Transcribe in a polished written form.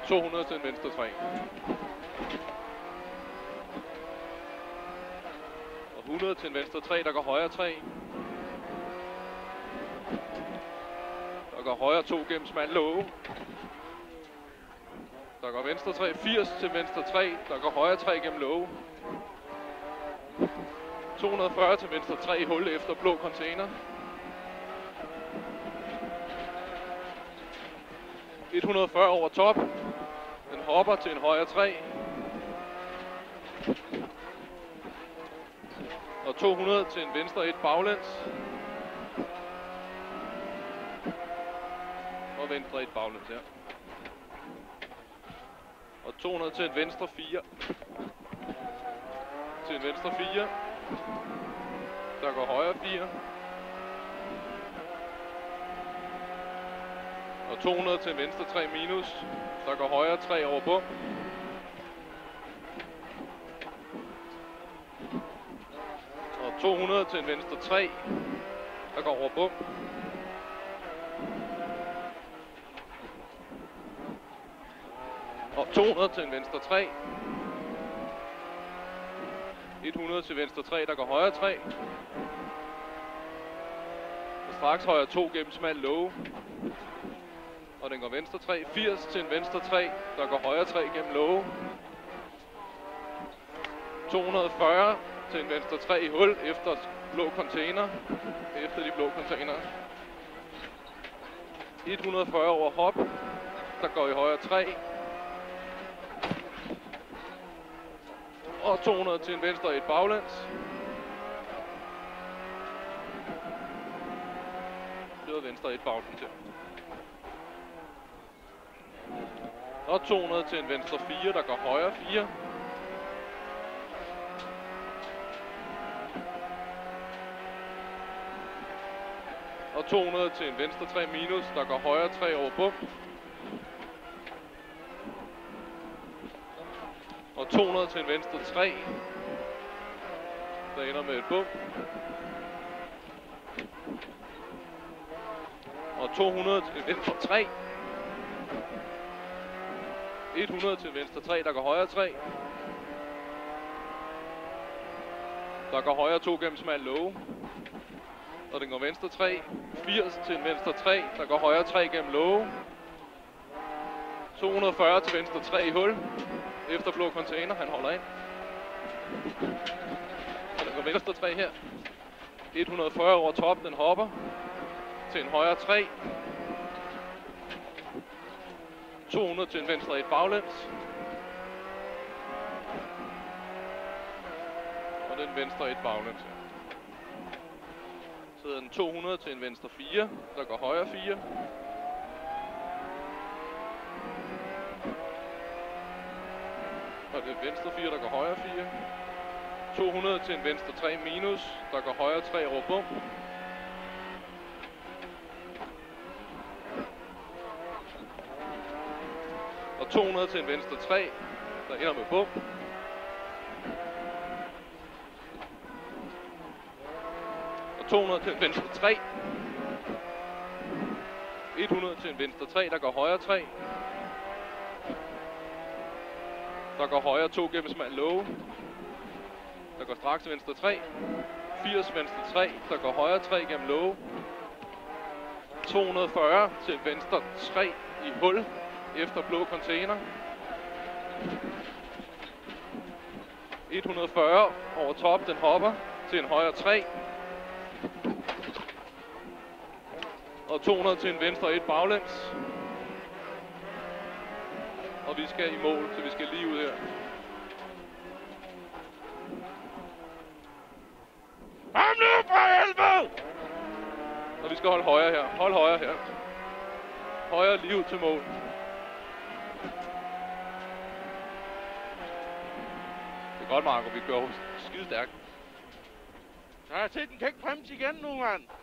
200 til en venstre 3. Og 100 til en venstre 3, der går højre 3. Der går højre 2 gennem smal låge. Der går venstre 3, 80 til venstre 3, der går højre 3 gennem låge. 240 til venstre 3, hul efter blå container. 140 over top. Den hopper til en højre 3. Og 200 til en venstre 1 baglæns. Og venstre 1 baglæns, ja. Og 200 til en venstre 4. Til en venstre 4. Der går højre 4. Og 200 til en venstre 3 minus. Der går højre 3 over bum. Og 200 til en venstre 3. Der går over bum. Og 200 til en venstre 3. 100 til venstre 3, der går højre 3. Og straks højre 2 gennem smal låge. Og den går venstre 3. 80 til en venstre 3, der går højre 3 gennem låge. 240 til en venstre 3 i hul efter blå container. Efter de blå container. 140 over hop, der går i højre 3. Og 200 til en venstre 1 baglæns. Det var venstre 1 baglæns her. Og 200 til en venstre 4, der går højre 4. Og 200 til en venstre 3 minus, der går højre 3 over bum. Og 200 til en venstre 3, der ender med et bum. Og 200 til en venstre 3. 100 til venstre 3, der går højre 3. Der går højre 2 gennem smal låge. Og den går venstre 3. 80 til en venstre 3, der går højre 3 gennem låge. 240 til venstre 3 i hul. Efter blå container, han holder ind. Og den går venstre 3 her. 140 over top, den hopper. Til en højre 3. 200 til en venstre 1 baglæns. Og den venstre 1 baglæns. Så er den 200 til en venstre 4, der går højre 4. Og det er venstre 4, der går højre 4. 200 til en venstre 3 minus, der går højre 3 over bum. Og 200 til en venstre 3, der ender med bum. Og 200 til en venstre 3. 100 til en venstre 3, der går højre 3. Der går højre 2 gennem smal låge. Der går straks venstre 3. 80 venstre 3, der går højre 3 gennem låge. 240 til venstre 3 i hul efter blå container. 140 over top, den hopper til en højre 3. Og 200 til en venstre 1 baglæns. Og vi skal i mål, så vi skal lige ud her. Kom nu for helvede! Og vi skal holde højre her. Hold højre her. Højre lige ud til mål. Det er godt, Marco. Vi kører skide stærkt. Ja, se, den kan ikke bremse igen nu, mand.